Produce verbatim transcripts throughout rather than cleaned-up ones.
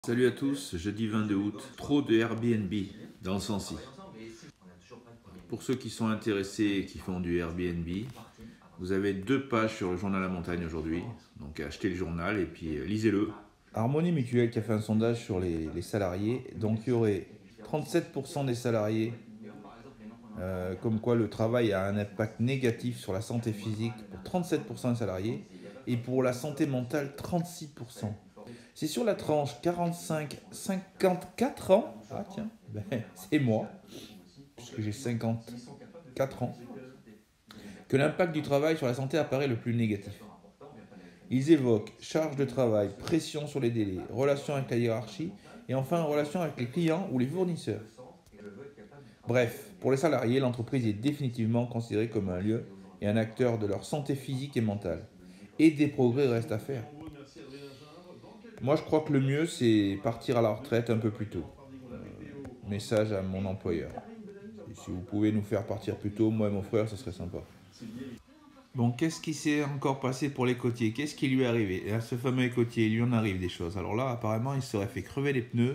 Salut à tous, jeudi vingt-deux août, trop de Airbnb dans le Sancy. Pour ceux qui sont intéressés et qui font du Airbnb, vous avez deux pages sur le journal La Montagne aujourd'hui. Donc achetez le journal et puis lisez-le. Harmonie Mutuelle qui a fait un sondage sur les, les salariés. Donc il y aurait trente-sept pour cent des salariés euh, comme quoi le travail a un impact négatif sur la santé physique pour trente-sept pour cent des salariés et pour la santé mentale trente-six pour cent. C'est sur la tranche quarante-cinq à cinquante-quatre ans, ah tiens, ben, c'est moi, puisque j'ai cinquante-quatre ans, que l'impact du travail sur la santé apparaît le plus négatif. Ils évoquent charge de travail, pression sur les délais, relation avec la hiérarchie et enfin relation avec les clients ou les fournisseurs. Bref, pour les salariés, l'entreprise est définitivement considérée comme un lieu et un acteur de leur santé physique et mentale. Et des progrès restent à faire. Moi, je crois que le mieux, c'est partir à la retraite un peu plus tôt. Euh, message à mon employeur. Et si vous pouvez nous faire partir plus tôt, moi et mon frère, ce serait sympa. Bon, qu'est-ce qui s'est encore passé pour l'écotier? Qu'est-ce qui lui est arrivé? Et à ce fameux écotier, il lui en arrive des choses. Alors là, apparemment, il serait fait crever les pneus.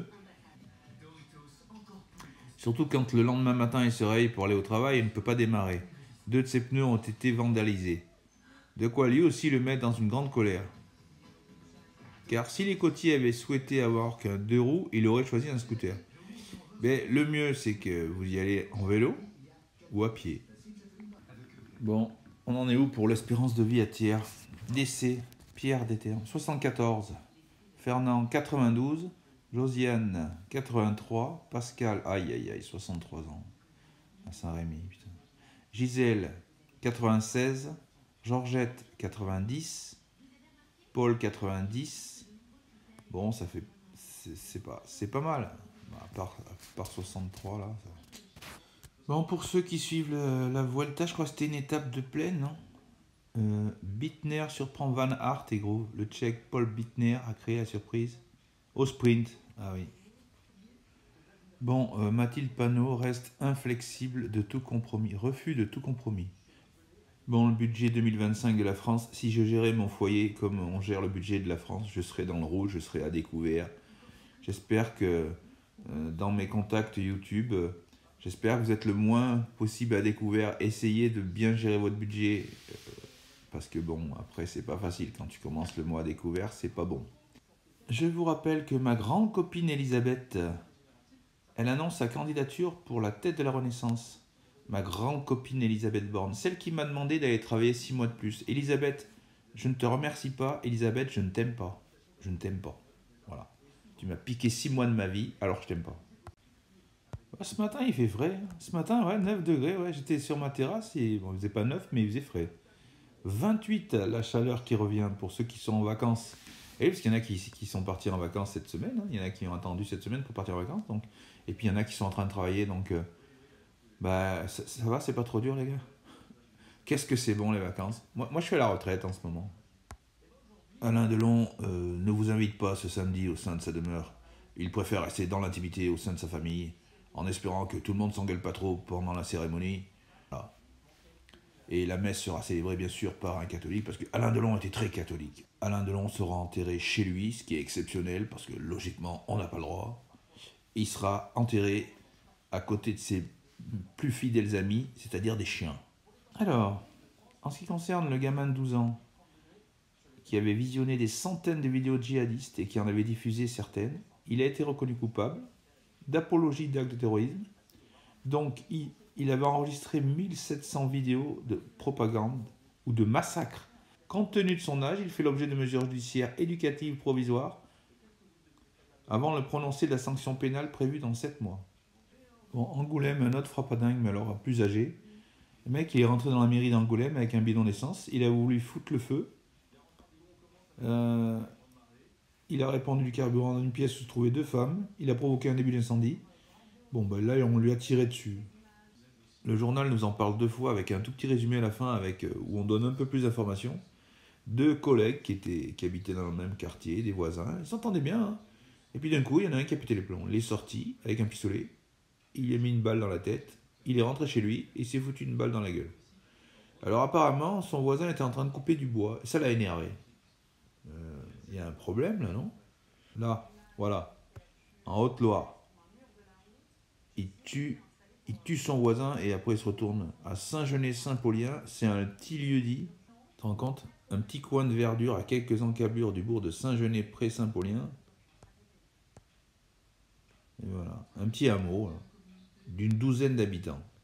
Surtout quand le lendemain matin, il se réveille pour aller au travail, il ne peut pas démarrer. Deux de ses pneus ont été vandalisés. De quoi lui aussi le mettre dans une grande colère. Car si l'écotier avait souhaité avoir qu'un deux roues, il aurait choisi un scooter. Mais le mieux, c'est que vous y allez en vélo ou à pied. Bon, on en est où pour l'espérance de vie à Thiers? Décès, Pierre Déterre, soixante-quatorze. Fernand, quatre-vingt-douze. Josiane, quatre-vingt-trois. Pascal, aïe aïe aïe, soixante-trois ans. À Saint-Rémy, putain. Gisèle, quatre-vingt-seize. Georgette, quatre-vingt-dix. Paul, quatre-vingt-dix. Bon, ça fait, c'est pas, c'est pas mal, à part, à part soixante-trois là. Ça... Bon, pour ceux qui suivent le, la Vuelta, je crois que c'était une étape de plaine, non euh, Bittner surprend Van Aert et gros, le Tchèque Paul Bittner a créé la surprise au sprint. Ah oui. Bon, euh, Mathilde Panot reste inflexible de tout compromis, refus de tout compromis. Bon, le budget deux mille vingt-cinq de la France, si je gérais mon foyer comme on gère le budget de la France, je serais dans le rouge, je serais à découvert. J'espère que euh, dans mes contacts YouTube, euh, j'espère que vous êtes le moins possible à découvert. Essayez de bien gérer votre budget, euh, parce que bon, après c'est pas facile. Quand tu commences le mois à découvert, c'est pas bon. Je vous rappelle que ma grande copine Elisabeth, elle annonce sa candidature pour la tête de la Renaissance. Ma grande copine Elisabeth Borne, celle qui m'a demandé d'aller travailler six mois de plus. Elisabeth, je ne te remercie pas. Elisabeth, je ne t'aime pas. Je ne t'aime pas. Voilà. Tu m'as piqué six mois de ma vie, alors je t'aime pas. Ce matin, il fait frais. Ce matin, ouais, neuf degrés. Ouais, j'étais sur ma terrasse et bon, il faisait pas neuf, mais il faisait frais. vingt-huit, la chaleur qui revient pour ceux qui sont en vacances. Et parce qu'il y en a qui, qui sont partis en vacances cette semaine. Hein. Il y en a qui ont attendu cette semaine pour partir en vacances. Donc. Et puis il y en a qui sont en train de travailler. Donc, euh, bah, ça, ça va, c'est pas trop dur, les gars. Qu'est-ce que c'est bon, les vacances. Moi, moi, je suis à la retraite en ce moment. Alain Delon euh, ne vous invite pas ce samedi au sein de sa demeure. Il préfère rester dans l'intimité au sein de sa famille, en espérant que tout le monde s'engueule pas trop pendant la cérémonie. Voilà. Et la messe sera célébrée bien sûr par un catholique, parce que Alain Delon était très catholique. Alain Delon sera enterré chez lui, ce qui est exceptionnel, parce que logiquement, on n'a pas le droit. Il sera enterré à côté de ses plus fidèles amis, c'est-à-dire des chiens. Alors, en ce qui concerne le gamin de douze ans, qui avait visionné des centaines de vidéos djihadistes et qui en avait diffusé certaines, il a été reconnu coupable d'apologie d'actes de terrorisme. Donc, il, il avait enregistré mille sept cents vidéos de propagande ou de massacre. Compte tenu de son âge, il fait l'objet de mesures judiciaires éducatives provisoires avant le prononcé de la sanction pénale prévue dans sept mois. Bon, Angoulême, un autre frappadingue, mais alors plus âgé. Le mec, il est rentré dans la mairie d'Angoulême avec un bidon d'essence. Il a voulu foutre le feu. Euh, il a répandu du carburant dans une pièce où se trouvaient deux femmes. Il a provoqué un début d'incendie. Bon, ben là, on lui a tiré dessus. Le journal nous en parle deux fois avec un tout petit résumé à la fin avec, où on donne un peu plus d'informations. Deux collègues qui, étaient, qui habitaient dans le même quartier, des voisins, ils s'entendaient bien. Hein. Et puis d'un coup, il y en a un qui a pété les plombs. Il est sorti avec un pistolet. Il a mis une balle dans la tête. Il est rentré chez lui et il s'est foutu une balle dans la gueule. Alors apparemment, son voisin était en train de couper du bois. Ça l'a énervé. Il euh, y a un problème là, non? Là, voilà. en Haute-Loire. Il tue, il tue son voisin et après il se retourne. À Saint-Genès-Saint-Paulien, c'est un petit lieu-dit, tu te rends compte? Un petit coin de verdure à quelques encablures du bourg de Saint-Genès-près-Saint-Paulien. Et voilà, un petit hameau d'une douzaine d'habitants.